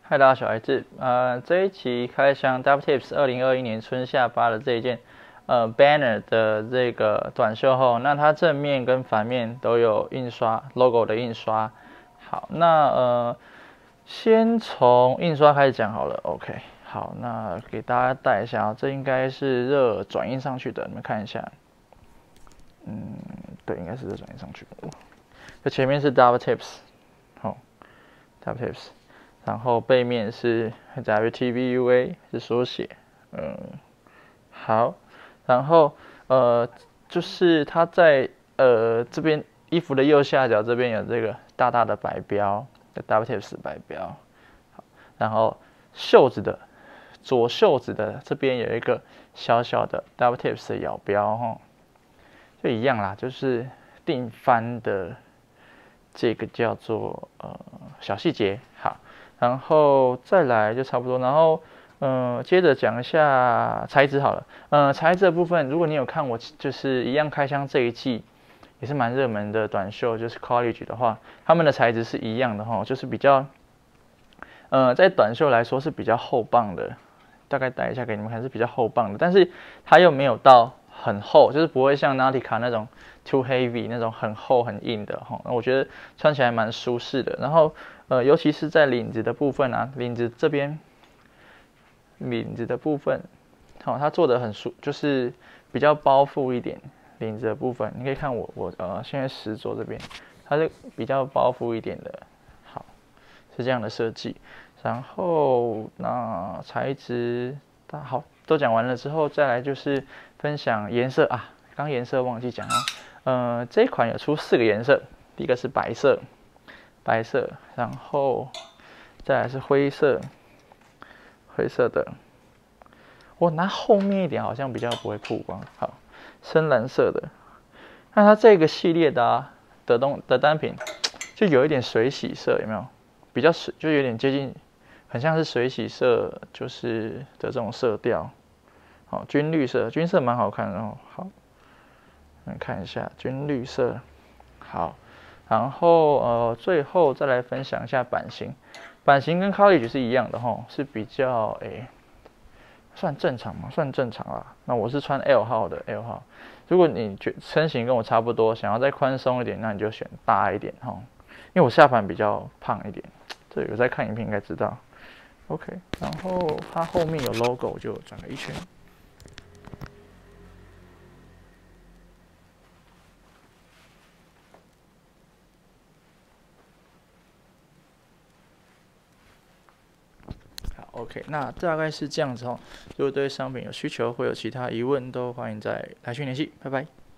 嗨，大家小孩子，这一期开箱 DevTips 2021年春夏发的这一件banner 的这个短袖后，那它正面跟反面都有印刷 logo 的印刷。好，那先从印刷开始讲好了。OK， 好，那给大家带一下，这应该是热转印上去的，你们看一下。对，应该是热转印上去的。这前面是 DevTips， 好 ，DevTips。然后背面是 WTVUA 是缩写，好，然后就是它在这边衣服的右下角这边有这个大大的白标的 WTips 白标，好，然后左袖子的这边有一个小小的 WTips 的咬标哈，就一样啦，就是定番的这个叫做小细节，好。然后再来就差不多，然后接着讲一下材质好了。材质的部分，如果你有看我就是一样开箱这一季也是蛮热门的短袖，就是 College 的话，他们的材质是一样的哈，就是比较在短袖来说是比较厚棒的，大概带一下给你们看是比较厚棒的，但是它又没有到很厚，就是不会像 Nautica 那种 too heavy 那种很厚很硬的哈。我觉得穿起来蛮舒适的，然后。尤其是在领子的部分啊，领子这边，领子的部分，好，它做的很就是比较包覆一点。领子的部分，你可以看我现在实着这边，它是比较包覆一点的，好，是这样的设计。然后那材质，好，都讲完了之后，再来就是分享颜色啊，刚颜色忘记讲哦，这一款有出4个颜色，第一个是白色。然后再来是灰色的。我拿后面一点，好像比较不会曝光。好，深蓝色的。那它这个系列的单品，就有一点水洗色，有没有？比较水，就有点接近，很像是水洗色，就是的这种色调。好，军色蛮好看的哦。好，来看一下军绿色。好。然后最后再来分享一下版型，版型跟 College 是一样的哈，是比较算正常吗？算正常啦。那我是穿 L 号的 L 号，如果你身形跟我差不多，想要再宽松一点，那你就选大一点哈，因为我下盘比较胖一点，这有在看影片应该知道。OK， 然后它后面有 logo 就转个一圈。OK， 那大概是这样子哦。如果对商品有需求，会有其他疑问，都欢迎再来讯联系。拜拜。